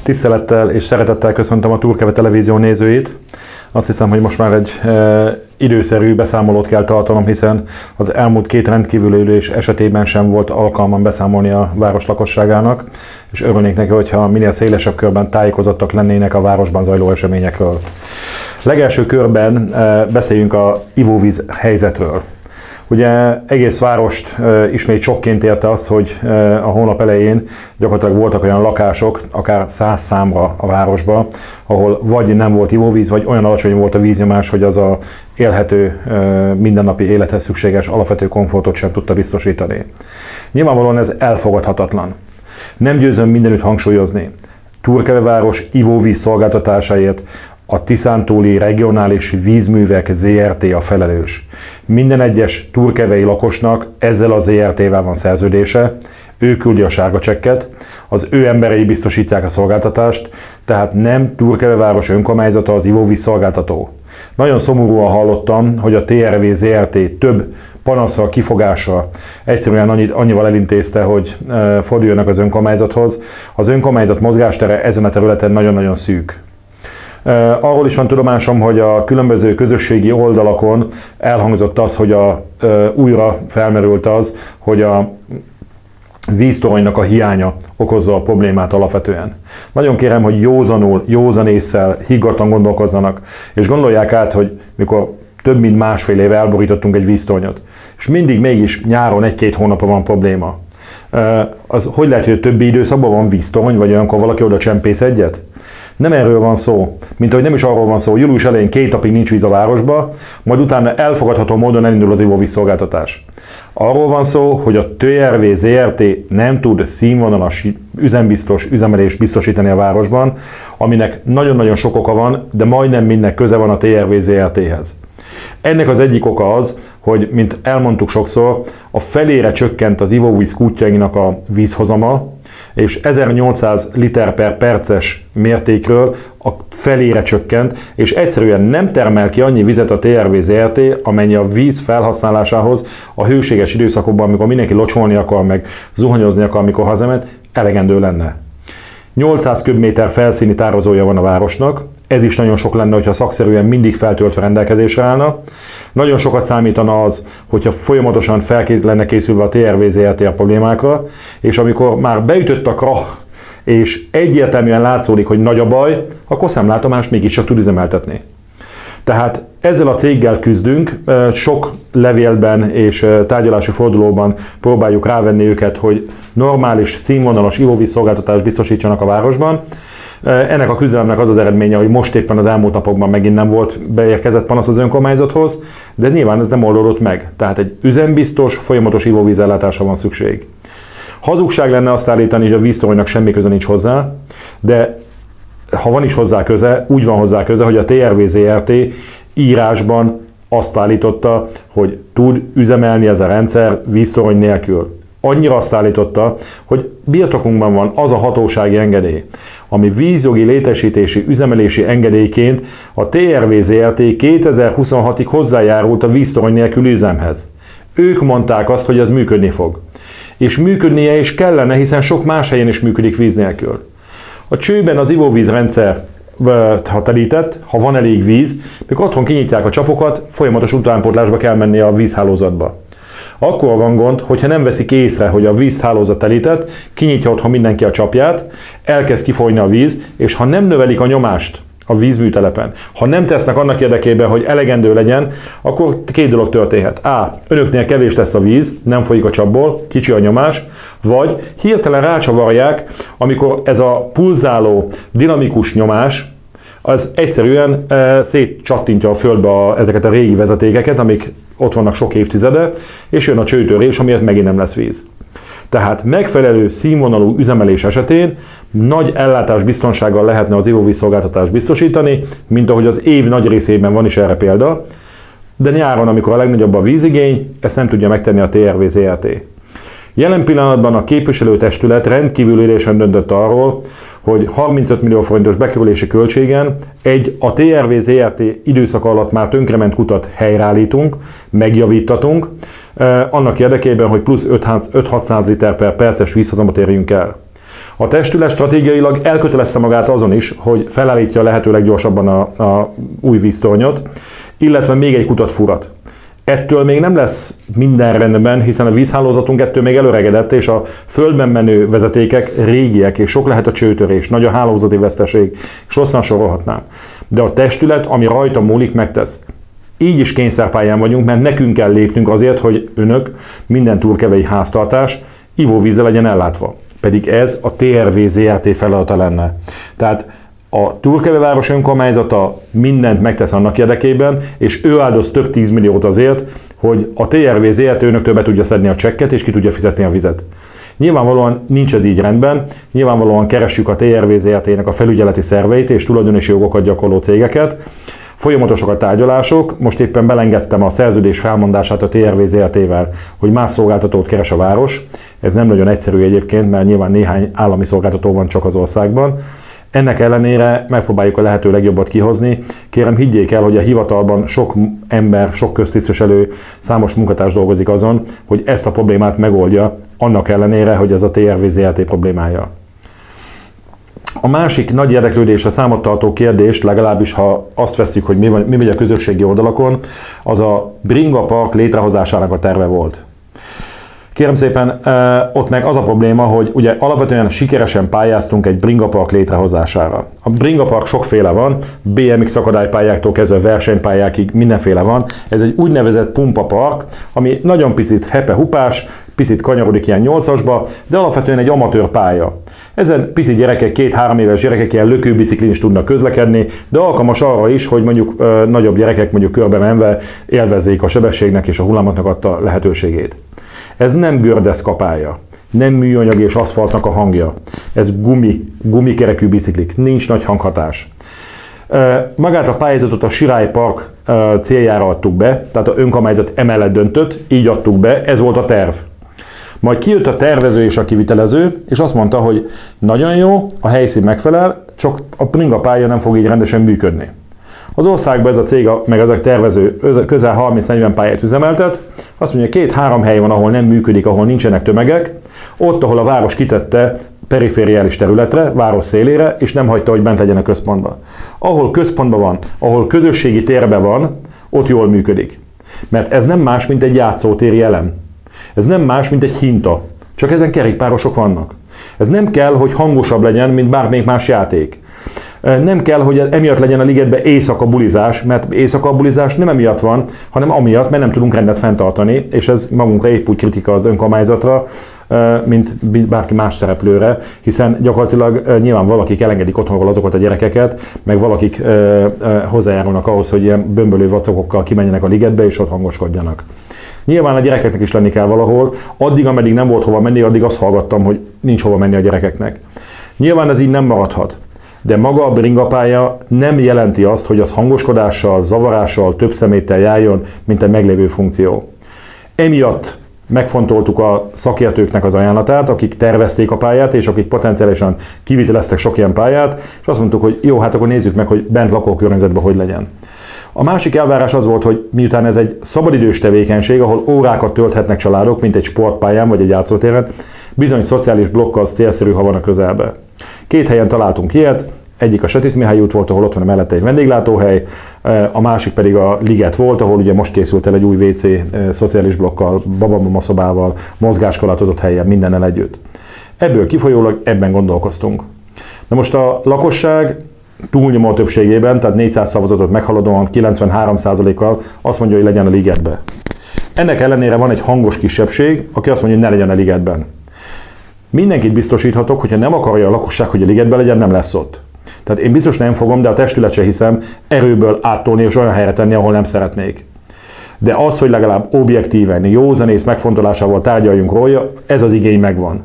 Tisztelettel és szeretettel köszöntöm a Turkeve Televízió nézőit. Azt hiszem, hogy most már egy időszerű beszámolót kell tartanom, hiszen az elmúlt két rendkívüli ülés esetében sem volt alkalmam beszámolni a város lakosságának, és örülnék neki, hogyha minél szélesebb körben tájékozottak lennének a városban zajló eseményekről. Legelső körben beszéljünk a ivóvíz helyzetről. Ugye egész várost ismét sokként érte az, hogy a hónap elején gyakorlatilag voltak olyan lakások, akár 100 számra a városba, ahol vagy nem volt ivóvíz, vagy olyan alacsony volt a víznyomás, hogy az a élhető, mindennapi élethez szükséges alapvető komfortot sem tudta biztosítani. Nyilvánvalóan ez elfogadhatatlan. Nem győzöm mindenütt hangsúlyozni. Turkeve város ivóvíz szolgáltatásáért a Tiszántúli Regionális Vízművek ZRT a felelős. Minden egyes turkevei lakosnak ezzel a ZRT-vel van szerződése, ő küldi a sárga csekket, az ő emberei biztosítják a szolgáltatást, tehát nem Turkeve város önkormányzata az ivóvíz szolgáltató. Nagyon szomorúan hallottam, hogy a TRV ZRT több panaszra, kifogásra egyszerűen annyival elintézte, hogy forduljanak az önkormányzathoz. Az önkormányzat mozgástere ezen a területen nagyon-nagyon szűk. Arról is van tudomásom, hogy a különböző közösségi oldalakon elhangzott az, hogy újra felmerült az, hogy a víztoronynak a hiánya okozza a problémát alapvetően. Nagyon kérem, hogy józanul, józan ésszel, higgadtan gondolkozzanak, és gondolják át, hogy mikor több mint másfél éve elborítottunk egy víztornyot, és mindig mégis nyáron egy-két hónapra van probléma. Az hogy lehet, hogy a többi időszakban van víztorony, vagy olyankor valaki oda csempész egyet? Nem erről van szó, mint ahogy nem is arról van szó, hogy július elején 2 napig nincs víz a városba, majd utána elfogadható módon elindul az ivóvíz szolgáltatás. Arról van szó, hogy a TRV ZRT nem tud színvonalas üzembiztos üzemelést biztosítani a városban, aminek nagyon-nagyon sok oka van, de majdnem mindnek köze van a TRV ZRT-hez. Ennek az egyik oka az, hogy, mint elmondtuk sokszor, a felére csökkent az ivóvíz kútjainak a vízhozama, és 1800 liter per perces mértékről a felére csökkent, és egyszerűen nem termel ki annyi vizet a TRV ZRT, amennyi a víz felhasználásához a hőséges időszakokban, amikor mindenki locsolni akar, meg zuhanyozni akar, amikor hazamegy, elegendő lenne. 800 köbméter felszíni tározója van a városnak, ez is nagyon sok lenne, hogyha szakszerűen mindig feltöltve rendelkezésre állna. Nagyon sokat számítana az, hogyha folyamatosan lenne készülve a TRV ZRT a problémákra, és amikor már beütött a krach, és egyértelműen látszódik, hogy nagy a baj, akkor szemlátomást mégiscsak tud üzemeltetni. Tehát ezzel a céggel küzdünk, sok levélben és tárgyalási fordulóban próbáljuk rávenni őket, hogy normális, színvonalas ivóvíz szolgáltatást biztosítsanak a városban. Ennek a küzdelemnek az az eredménye, hogy most éppen az elmúlt napokban megint nem volt beérkezett panasz az önkormányzathoz, de nyilván ez nem oldódott meg. Tehát egy üzembiztos, folyamatos ivóvízellátásra van szükség. Hazugság lenne azt állítani, hogy a víztoronynak semmi köze nincs hozzá, de ha van is hozzá köze, úgy van hozzá köze, hogy a TRV ZRT írásban azt állította, hogy tud üzemelni ez a rendszer víztorony nélkül. Annyira azt állította, hogy birtokunkban van az a hatósági engedély, ami vízjogi létesítési üzemelési engedélyként a TRV ZRT 2026-ig hozzájárult a víztorony nélkül üzemhez. Ők mondták azt, hogy ez működni fog. És működnie is kellene, hiszen sok más helyen is működik víz nélkül. A csőben az ivóvízrendszer, ha telített, ha van elég víz, mikor otthon kinyitják a csapokat, folyamatos utánpótlásba kell menni a vízhálózatba. Akkor van gond, hogyha nem veszik észre, hogy a vízhálózat telített, kinyitja otthon mindenki a csapját, elkezd kifolyni a víz, és ha nem növelik a nyomást a vízműtelepen, ha nem tesznek annak érdekében, hogy elegendő legyen, akkor két dolog történhet. A. Önöknél kevés lesz a víz, nem folyik a csapból, kicsi a nyomás, vagy hirtelen rácsavarják, amikor ez a pulzáló, dinamikus nyomás, az egyszerűen szétcsattintja a földbe ezeket a régi vezetékeket, amik ott vannak sok évtizede, és jön a csőtörés, amiért megint nem lesz víz. Tehát megfelelő színvonalú üzemelés esetén nagy ellátásbiztonsággal lehetne az ivóvízszolgáltatást biztosítani, mint ahogy az év nagy részében van is erre példa, de nyáron, amikor a legnagyobb a vízigény, ezt nem tudja megtenni a TRV ZRT. Jelen pillanatban a képviselőtestület rendkívül ülésen döntött arról, hogy 35 millió forintos bekerülési költségen a TRV ZRT időszak alatt már tönkrement kutat helyreállítunk, megjavítatunk, annak érdekében, hogy plusz 5-600 liter per perces vízhozamot érjünk el. A testület stratégiailag elkötelezte magát azon is, hogy felállítja lehetőleg gyorsabban a új víztornyot, illetve még egy kutat furat. Ettől még nem lesz minden rendben, hiszen a vízhálózatunk ettől még előregedett, és a földben menő vezetékek régiek, és sok lehet a csőtörés, nagy a hálózati veszteség, és rosszan sorolhatnám. De a testület, ami rajta múlik, megtesz. Így is kényszerpályán vagyunk, mert nekünk kell lépnünk azért, hogy önök, minden turkevei háztartás ivóvízzel legyen ellátva. Pedig ez a TRV ZRT feladata lenne. Tehát a Turkeve város önkormányzata mindent megtesz annak érdekében, és ő áldoz több 10 milliót azért, hogy a TRV ZRT önöktől be tudja szedni a csekket, és ki tudja fizetni a vizet. Nyilvánvalóan nincs ez így rendben, nyilvánvalóan keressük a TRV ZRT-nek a felügyeleti szerveit és tulajdonosi jogokat gyakorló cégeket. Folyamatosak a tárgyalások, most éppen belengedtem a szerződés felmondását a TRV ZRT-vel, hogy más szolgáltatót keres a város. Ez nem nagyon egyszerű egyébként, mert nyilván néhány állami szolgáltató van csak az országban. Ennek ellenére megpróbáljuk a lehető legjobbat kihozni. Kérem, higgyék el, hogy a hivatalban sok ember, sok köztisztviselő, számos munkatárs dolgozik azon, hogy ezt a problémát megoldja, annak ellenére, hogy ez a TRV ZRT problémája. A másik nagy érdeklődésre számot tartó kérdés, legalábbis ha azt vesszük, hogy mi megy a közösségi oldalakon, az a Bringa Park létrehozásának a terve volt. Kérem szépen, ott meg az a probléma, hogy ugye alapvetően sikeresen pályáztunk egy Bringa Park létrehozására. A Bringa Park sokféle van, BMX akadálypályáktól kezdve versenypályákig mindenféle van. Ez egy úgynevezett pumpapark, ami nagyon picit hepe-hupás, picit kanyarodik ilyen 8-asba, de alapvetően egy amatőr pálya. Ezen pici gyerekek, 2-3 éves gyerekek ilyen lökőbiciklin is tudnak közlekedni, de alkalmas arra is, hogy mondjuk nagyobb gyerekek mondjuk körbe menve élvezzék a sebességnek és a hullámoknak adta lehetőségét. Ez nem gördeszkapálya, nem műanyag és aszfaltnak a hangja. Ez gumikerekű biciklik, nincs nagy hanghatás. Magát a pályázatot a Sirály Park céljára adtuk be, tehát az önkormányzat emellett döntött, így adtuk be, ez volt a terv. Majd kijött a tervező és a kivitelező, és azt mondta, hogy nagyon jó, a helyszín megfelel, csak a Bringa pálya nem fog így rendesen működni. Az országban ez a cég, meg ez a tervező közel 30-40 pályát üzemeltet, azt mondja, 2-3 hely van, ahol nem működik, ahol nincsenek tömegek, ott, ahol a város kitette perifériális területre, város szélére, és nem hagyta, hogy bent legyen a központban. Ahol központban van, ahol közösségi térben van, ott jól működik. Mert ez nem más, mint egy játszótéri elem. Ez nem más, mint egy hinta. Csak ezen kerékpárosok vannak. Ez nem kell, hogy hangosabb legyen, mint bármelyik más játék. Nem kell, hogy emiatt legyen a ligetben éjszaka bulizás, mert éjszaka bulizás nem emiatt van, hanem amiatt, mert nem tudunk rendet fenntartani, és ez magunkra épp úgy kritika az önkormányzatra, mint bárki más szereplőre, hiszen gyakorlatilag nyilván valakik elengedik otthonról azokat a gyerekeket, meg valakik hozzájárulnak ahhoz, hogy ilyen bömbölő vacakokkal kimenjenek a ligetbe, és ott hangoskodjanak. Nyilván a gyerekeknek is lenni kell valahol, addig, ameddig nem volt hova menni, addig azt hallgattam, hogy nincs hova menni a gyerekeknek. Nyilván ez így nem maradhat. De maga a bringapálya nem jelenti azt, hogy az hangoskodással, zavarással, több szeméttel járjon, mint egy meglévő funkció. Emiatt megfontoltuk a szakértőknek az ajánlatát, akik tervezték a pályát, és akik potenciálisan kiviteleztek sok ilyen pályát, és azt mondtuk, hogy jó, hát akkor nézzük meg, hogy bent lakókörnyezetben hogy legyen. A másik elvárás az volt, hogy miután ez egy szabadidős tevékenység, ahol órákat tölthetnek családok, mint egy sportpályán vagy egy játszótéren, bizony szociális blokkal az célszerű, ha van a közelbe. 2 helyen találtunk ilyet, egyik a Sötét Mihály út volt, ahol ott van mellette egy vendéglátóhely, a másik pedig a Liget volt, ahol ugye most készült el egy új WC szociális blokkal, babamama szobával, mozgáskorlátozott helyen, mindennel együtt. Ebből kifolyólag ebben gondolkoztunk. Na most a lakosság túlnyomó többségében, tehát 400 szavazatot meghaladóan 93%-kal azt mondja, hogy legyen a Ligetbe. Ennek ellenére van egy hangos kisebbség, aki azt mondja, hogy ne legyen a Ligetben. Mindenkit biztosíthatok, hogyha nem akarja a lakosság, hogy a Ligetben legyen, nem lesz ott. Tehát én biztos nem fogom, de a testület se hiszem erőből áttolni és olyan helyre tenni, ahol nem szeretnék. De az, hogy legalább objektíven, józanész megfontolásával tárgyaljunk róla, ez az igény megvan.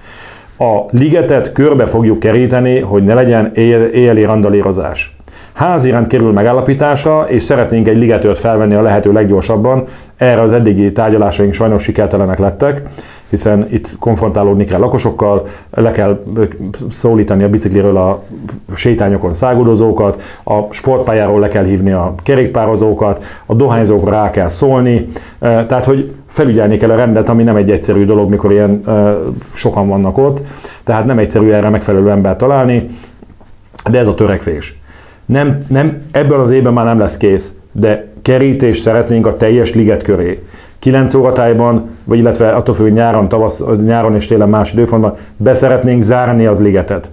A ligetet körbe fogjuk keríteni, hogy ne legyen éjjeli randalírozás. Házirend kerül megállapításra, és szeretnénk egy ligetőrt felvenni a lehető leggyorsabban. Erre az eddigi tárgyalásaink sajnos sikertelenek lettek, hiszen itt konfrontálódni kell lakosokkal, le kell szólítani a bicikliről a sétányokon száguldozókat, a sportpályáról le kell hívni a kerékpározókat, a dohányzókra rá kell szólni, tehát hogy felügyelni kell a rendet, ami nem egy egyszerű dolog, mikor ilyen sokan vannak ott, tehát nem egyszerű erre megfelelő embert találni, de ez a törekvés. Nem, ebben az évben már nem lesz kész, de kerítést szeretnénk a teljes liget köré. 9 óratájban, vagy illetve attól függ, nyáron és télen más időpontban beszeretnénk zárni az ligetet.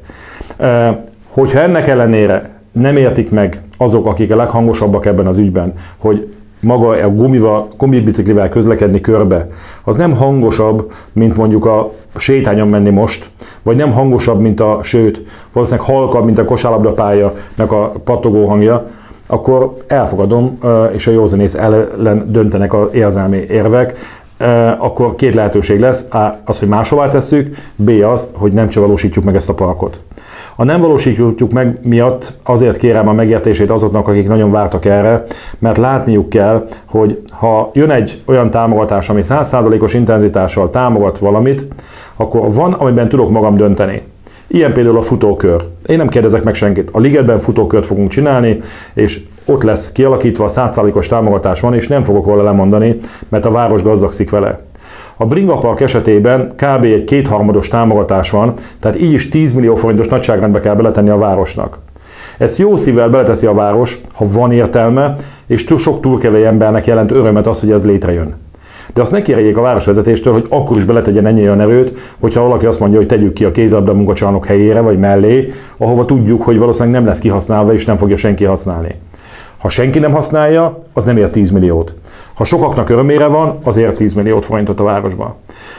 Hogyha ennek ellenére nem értik meg azok, akik a leghangosabbak ebben az ügyben, hogy maga a gumibiciklivel közlekedni körbe, az nem hangosabb, mint mondjuk a sétányon menni most, vagy nem hangosabb, sőt, valószínűleg halkabb, mint a kosárlabdapályanak a pattogó hangja, akkor elfogadom, és a józanész ellen döntenek az érzelmi érvek, akkor két lehetőség lesz, A, az, hogy máshová tesszük, B, az, hogy nem valósítjuk meg ezt a parkot. A nem valósítjuk meg miatt azért kérem a megértését azoknak, akik nagyon vártak erre, mert látniuk kell, hogy ha jön egy olyan támogatás, ami 100%-os intenzitással támogat valamit, akkor van, amiben tudok magam dönteni. Ilyen például a futókör. Én nem kérdezek meg senkit. A ligetben futókört fogunk csinálni, és ott lesz kialakítva, 100%-os támogatás van, és nem fogok róla lemondani, mert a város gazdagszik vele. A Bringa Park esetében kb. Egy 2/3 támogatás van, tehát így is 10 millió forintos nagyságrendbe kell beletenni a városnak. Ezt jó szívvel beleteszi a város, ha van értelme, és sok túlkevés embernek jelent örömet az, hogy ez létrejön. De azt ne kérjék a városvezetéstől, hogy akkor is beletegyen ennyi olyan erőt, hogyha valaki azt mondja, hogy tegyük ki a kézilabda munkacsarnok helyére vagy mellé, ahova tudjuk, hogy valószínűleg nem lesz kihasználva és nem fogja senki használni. Ha senki nem használja, az nem ér 10 milliót. Ha sokaknak örömére van, az ér 10 milliót forintot a városban.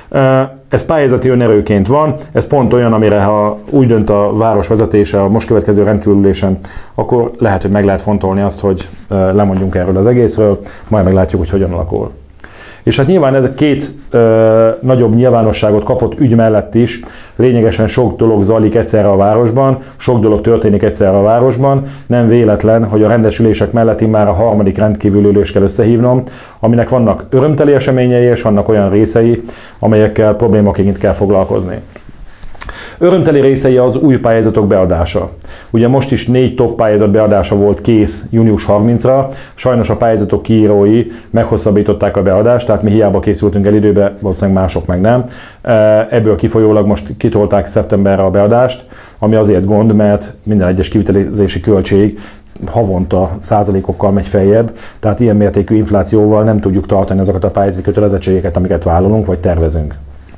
Ez pályázati önerőként van, ez pont olyan, amire ha úgy dönt a város vezetése a most következő rendkívülésen, akkor lehet, hogy meg lehet fontolni azt, hogy lemondjunk erről az egészről, majd meglátjuk, hogy hogyan alakul. És hát nyilván ez a két nagyobb nyilvánosságot kapott ügy mellett is lényegesen sok dolog zajlik egyszerre a városban, sok dolog történik egyszerre a városban. Nem véletlen, hogy a rendes ülések mellett már a harmadik rendkívüli ülést kell összehívnom, aminek vannak örömteli eseményei és vannak olyan részei, amelyekkel problémaként kell foglalkozni. Örömteli részei az új pályázatok beadása. Ugye most is 4 top pályázat beadása volt kész június 30-ra, sajnos a pályázatok kiírói meghosszabbították a beadást, tehát mi hiába készültünk el időbe, valószínűleg mások meg nem. Ebből kifolyólag most kitolták szeptemberre a beadást, ami azért gond, mert minden egyes kivitelezési költség havonta százalékokkal megy feljebb, tehát ilyen mértékű inflációval nem tudjuk tartani azokat a pályázati kötelezettségeket, amiket vállalunk vagy tervezünk.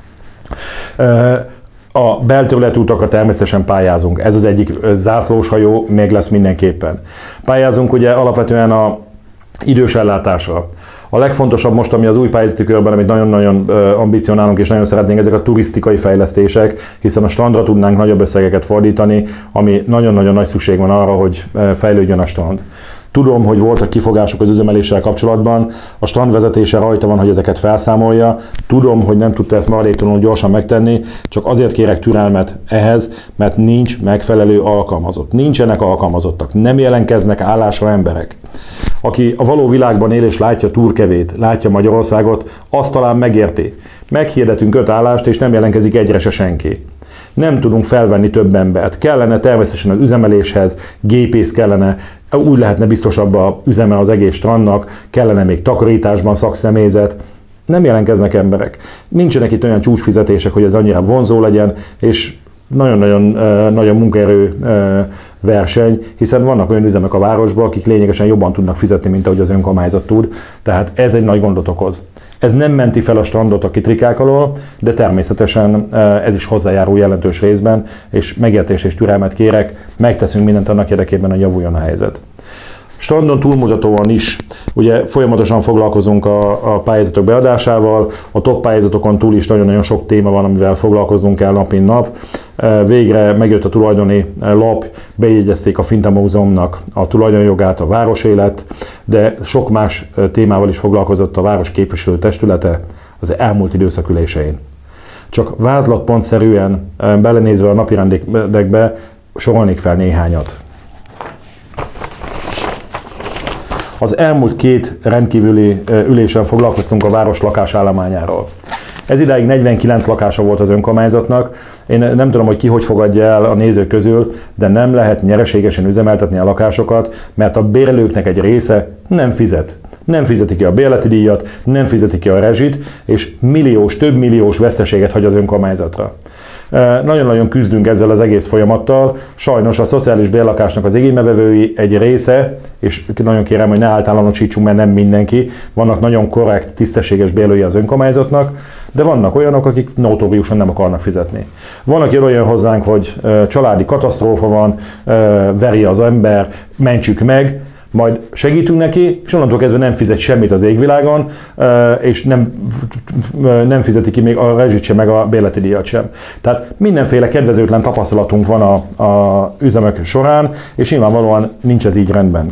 A belterületi utakat természetesen pályázunk. Ez az egyik zászlóshajó, még lesz mindenképpen. Pályázunk ugye alapvetően a idős ellátásra. A legfontosabb most, ami az új pályázati körben, amit nagyon-nagyon ambicionálunk és nagyon szeretnénk, ezek a turisztikai fejlesztések, hiszen a strandra tudnánk nagyobb összegeket fordítani, ami nagyon-nagyon nagy szükség van arra, hogy fejlődjön a strand. Tudom, hogy voltak kifogások az üzemeléssel kapcsolatban, a strand vezetése rajta van, hogy ezeket felszámolja. Tudom, hogy nem tudta ezt maradéktalanul gyorsan megtenni, csak azért kérek türelmet ehhez, mert nincs megfelelő alkalmazott. Nincsenek alkalmazottak, nem jelenkeznek állásra emberek. Aki a való világban él és látja Turkevét, látja Magyarországot, azt talán megérti. Meghirdetünk 5 állást, és nem jelentkezik egyre se senki. Nem tudunk felvenni több embert. Kellene természetesen az üzemeléshez, gépész kellene, úgy lehetne biztosabb a üzeme az egész strandnak, kellene még takarításban szakszemélyzet. Nem jelentkeznek emberek. Nincsenek itt olyan csúcsfizetések, hogy ez annyira vonzó legyen, és nagyon-nagyon nagy a munkaerő verseny, hiszen vannak olyan üzemek a városban, akik lényegesen jobban tudnak fizetni, mint ahogy az önkormányzat tud, tehát ez egy nagy gondot okoz. Ez nem menti fel a strandot a kitrikák alól, de természetesen ez is hozzájárul jelentős részben, és megértés és türelmet kérek, megteszünk mindent annak érdekében, hogy javuljon a helyzet. Strandon túlmutatóan is, ugye folyamatosan foglalkozunk a pályázatok beadásával, a top pályázatokon túl is nagyon-nagyon sok téma van, amivel foglalkoznunk kell nap mint nap. Végre megjött a tulajdoni lap, bejegyezték a Finta Múzeumnak a tulajdonjogát, a városélet, de sok más témával is foglalkozott a város képviselő testülete az elmúlt időszak ülésein. Csak vázlatpontszerűen belenézve a napirendekbe sorolnék fel néhányat. Az elmúlt 2 rendkívüli ülésen foglalkoztunk a város lakásállományáról. Ez idáig 49 lakása volt az önkormányzatnak. Én nem tudom, hogy ki hogy fogadja el a nézők közül, de nem lehet nyereségesen üzemeltetni a lakásokat, mert a bérlőknek egy része nem fizet. Nem fizeti ki a bérleti díjat, nem fizeti ki a rezsit, és több milliós veszteséget hagy az önkormányzatra. Nagyon-nagyon küzdünk ezzel az egész folyamattal. Sajnos a szociális bérlakásnak az igénybevevői egy része, és nagyon kérem, hogy ne általánosítsunk, mert nem mindenki, vannak nagyon korrekt, tisztességes bérlői az önkormányzatnak, de vannak olyanok, akik notóriusan nem akarnak fizetni. Van, aki olyan hozzánk, hogy családi katasztrófa van, veri az ember, mentsük meg, majd segítünk neki, és onnantól kezdve nem fizet semmit az égvilágon, és nem fizeti ki még a rezsit sem, meg a bérleti díjat sem. Tehát mindenféle kedvezőtlen tapasztalatunk van a üzemek során, és nyilvánvalóan nincs ez így rendben.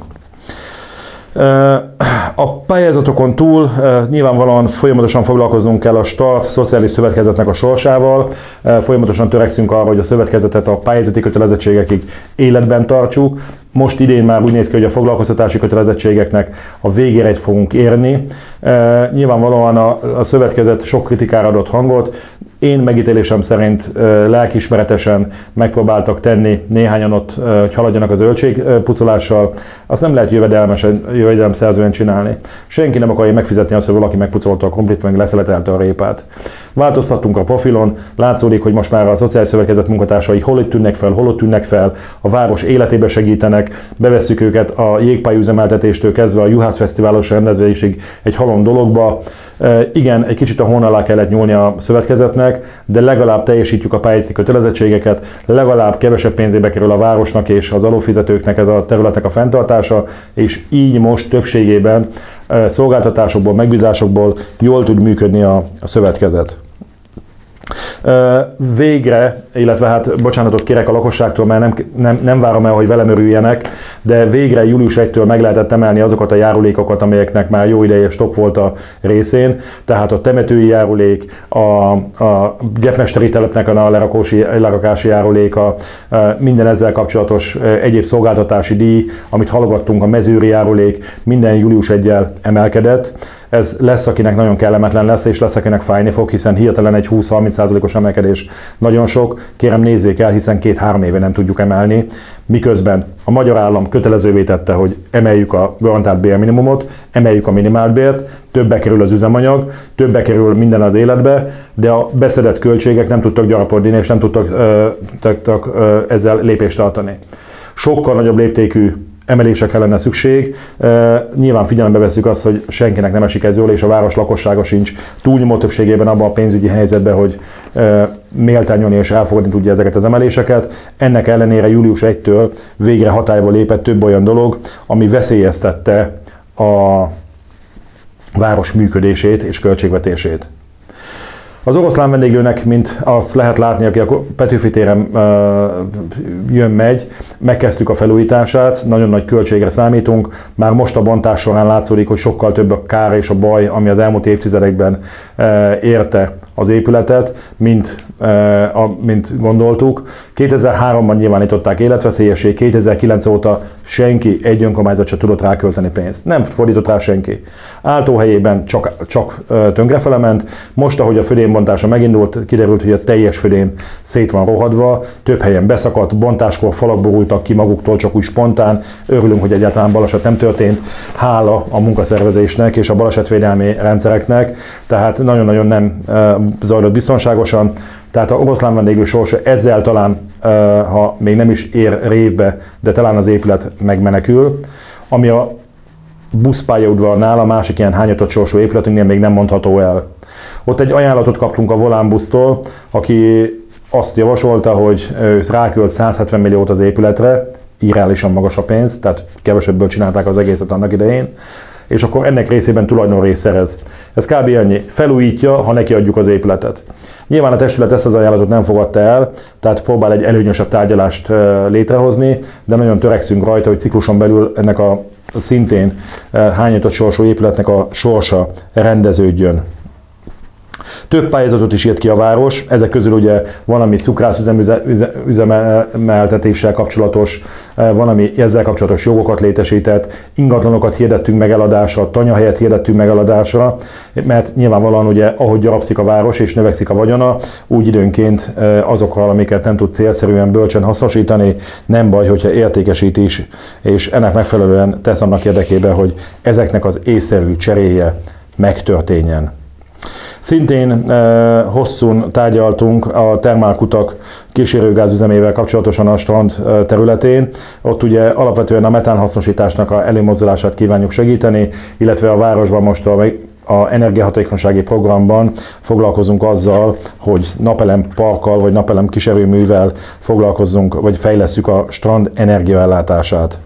A pályázatokon túl nyilvánvalóan folyamatosan foglalkoznunk kell a Start Szociális Szövetkezetnek a sorsával, folyamatosan törekszünk arra, hogy a szövetkezetet a pályázati kötelezettségekig életben tartsuk. Most idén már úgy néz ki, hogy a foglalkoztatási kötelezettségeknek a végére fogunk érni. Nyilvánvalóan a szövetkezet sok kritikára adott hangot. Én megítélésem szerint lelkiismeretesen megpróbáltak tenni néhányan ott, hogy haladjanak a zöldségpucolással. Azt nem lehet jövedelemszerzően csinálni. Senki nem akarja megfizetni azt, hogy valaki megpucolta a krumplit, meg leszeletelte a répát. Változtattunk a profilon, látszódik, hogy most már a Szociális Szövetkezet munkatársai hol itt tűnnek fel, hol ott tűnnek fel, a város életébe segítenek, bevesszük őket a jégpályaüzemeltetéstől kezdve a Juhász Fesztiválos rendezvényig egy halom dologba. Igen, egy kicsit a hón alá kellett nyúlni a szövetkezetnek, de legalább teljesítjük a pályázati kötelezettségeket, legalább kevesebb pénzébe kerül a városnak és az adófizetőknek ez a területnek a fenntartása, és így most többségében szolgáltatásokból, megbízásokból jól tud működni a szövetkezet. Végre, illetve hát bocsánatot kérek a lakosságtól, mert nem várom el, hogy velem örüljenek, de végre július 1-től meg lehetett emelni azokat a járulékokat, amelyeknek már jó ideje stop volt a részén, tehát a temetői járulék, a gyepmesteri telepnek a lerakási járuléka, minden ezzel kapcsolatos egyéb szolgáltatási díj, amit halogattunk, a mezőri járulék, minden július 1-jel emelkedett. Ez lesz, akinek nagyon kellemetlen lesz, és lesz, akinek fájni fog, hiszen hirtelen egy 20-30%-os emelkedés nagyon sok. Kérem, nézzék el, hiszen 2-3 éve nem tudjuk emelni, miközben a magyar állam kötelezővé tette, hogy emeljük a garantált bérminimumot, emeljük a minimálbért, többe kerül az üzemanyag, többe kerül minden az életbe, de a beszedett költségek nem tudtak gyarapodni, és nem tudtak ezzel lépést tartani. Sokkal nagyobb léptékű emelésekre lenne szükség. Nyilván figyelembe vesszük azt, hogy senkinek nem esik ez jól, és a város lakossága sincs túlnyomó többségében abban a pénzügyi helyzetben, hogy méltányolni és elfogadni tudja ezeket az emeléseket. Ennek ellenére július 1-től végre hatályba lépett több olyan dolog, ami veszélyeztette a város működését és költségvetését. Az oroszlán vendéglőnek, mint azt lehet látni, aki a Petőfi téren jön-megy, megkezdtük a felújítását, nagyon nagy költségre számítunk, már most a bontás során látszódik, hogy sokkal több a kár és a baj, ami az elmúlt évtizedekben érte az épületet, mint gondoltuk. 2003-ban nyilvánították életveszélyessé, 2009 óta senki, egy önkormányzat sem tudott rákölteni pénzt. Nem fordított rá senki. Áltóhelyében csak tönkrefele ment. Most, ahogy a födémbontása megindult, kiderült, hogy a teljes födém szét van rohadva, több helyen beszakadt, bontáskor falak borultak ki maguktól, csak úgy spontán. Örülünk, hogy egyáltalán baleset nem történt, hála a munkaszervezésnek és a balesetvédelmi rendszereknek, tehát nagyon-nagyon nem zajlott biztonságosan. Tehát a oroszlán vendéglő sorsa ezzel talán, ha még nem is ér révbe, de talán az épület megmenekül. Ami a buszpályaudvarnál, a másik ilyen hányatott sorsú épületünknél még nem mondható el. Ott egy ajánlatot kaptunk a Volán busztól, aki azt javasolta, hogy ő rákölt 170 milliót az épületre, irreálisan magas a pénz, tehát kevesebből csinálták az egészet annak idején, és akkor ennek részében tulajdonrészt szerez. Ez kb. Annyi. Felújítja, ha neki adjuk az épületet. Nyilván a testület ezt az ajánlatot nem fogadta el, tehát próbál egy előnyösebb tárgyalást létrehozni, de nagyon törekszünk rajta, hogy cikluson belül ennek a szintén hányatott sorsú épületnek a sorsa rendeződjön. Több pályázatot is írt ki a város, ezek közül ugye van, ami cukrászüzem üzemeltetéssel kapcsolatos, van, ami ezzel kapcsolatos jogokat létesített, ingatlanokat hirdettünk meg eladásra, tanyahelyet hirdettünk meg eladásra, mert nyilvánvalóan ugye, ahogy gyarapszik a város és növekszik a vagyona, úgy időnként azokkal, amiket nem tud célszerűen bölcsen hasznosítani, nem baj, hogyha értékesít is, és ennek megfelelően tesz annak érdekében, hogy ezeknek az észszerű cseréje megtörténjen. Szintén hosszún tárgyaltunk a termálkutak kísérőgázüzemével kapcsolatosan a strand területén. Ott ugye alapvetően a metánhasznosításnak a előmozdulását kívánjuk segíteni, illetve a városban most a energiahatékonysági programban foglalkozunk azzal, hogy napelem parkkal vagy napelem kísérőművel foglalkozzunk, vagy fejlesszük a strand energiaellátását.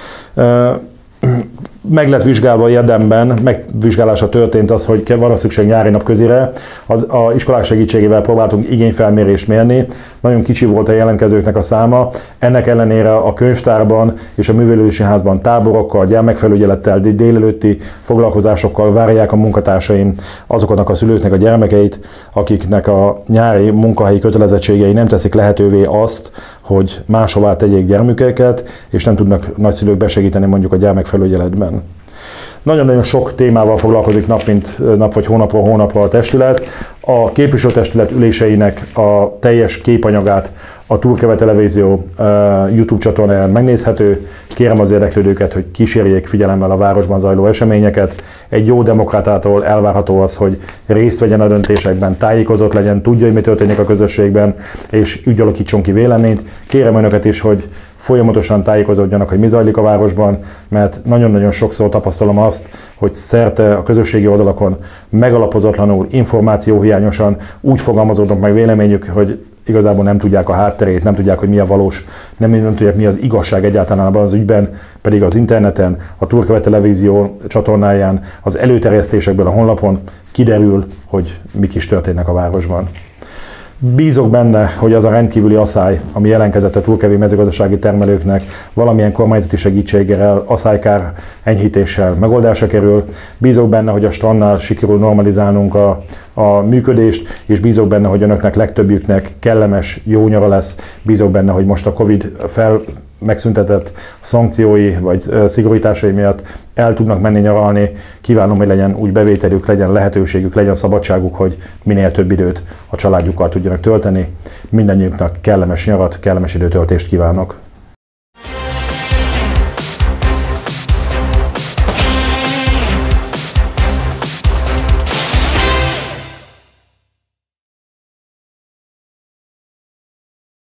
Meg lett vizsgálva érdemben, megvizsgálása történt az, hogy van a szükség nyári napközire. A iskolák segítségével próbáltunk igényfelmérést mérni, nagyon kicsi volt a jelentkezőknek a száma, ennek ellenére a könyvtárban és a művelődési házban táborokkal, gyermekfelügyelettel, délelőtti foglalkozásokkal várják a munkatársaim azoknak a szülőknek a gyermekeit, akiknek a nyári munkahelyi kötelezettségei nem teszik lehetővé azt, hogy máshová tegyék gyermekeket, és nem tudnak nagyszülők besegíteni mondjuk a gyermekfelügyeletben. Nagyon-nagyon sok témával foglalkozik nap mint nap, vagy hónapról hónapra a testület. A képviselőtestület üléseinek a teljes képanyagát a Turkeve Televízió YouTube csatornáján megnézhető. Kérem az érdeklődőket, hogy kísérjék figyelemmel a városban zajló eseményeket. Egy jó demokratától elvárható az, hogy részt vegyen a döntésekben, tájékozott legyen, tudja, hogy mi történik a közösségben, és úgy alakítson ki véleményt. Kérem önöket is, hogy folyamatosan tájékozódjanak, hogy mi zajlik a városban, mert nagyon-nagyon sokszor tapasztalom azt, hogy szerte a közösségi oldalakon megalapozatlanul, információhiányosan úgy fogalmazódnak meg véleményük, hogy igazából nem tudják a hátterét, nem tudják, hogy mi a valós, nem tudják, mi az igazság egyáltalán abban az ügyben, pedig az interneten, a Turkeve Televízió csatornáján, az előterjesztésekből a honlapon kiderül, hogy mik is történnek a városban. Bízok benne, hogy az a rendkívüli asszály, ami jelentkezett a turkevi mezőgazdasági termelőknek, valamilyen kormányzati segítséggel, asszálykár enyhítéssel megoldásra kerül. Bízok benne, hogy a strandnál sikerül normalizálnunk a működést, és bízok benne, hogy önöknek legtöbbjüknek kellemes, jó nyara lesz. Bízok benne, hogy most a Covid megszüntetett szankciói vagy szigorításai miatt el tudnak menni nyaralni. Kívánom, hogy legyen úgy bevételük, legyen lehetőségük, legyen szabadságuk, hogy minél több időt a családjukkal tudjanak tölteni. Mindannyiunknak kellemes nyarat, kellemes időtöltést kívánok.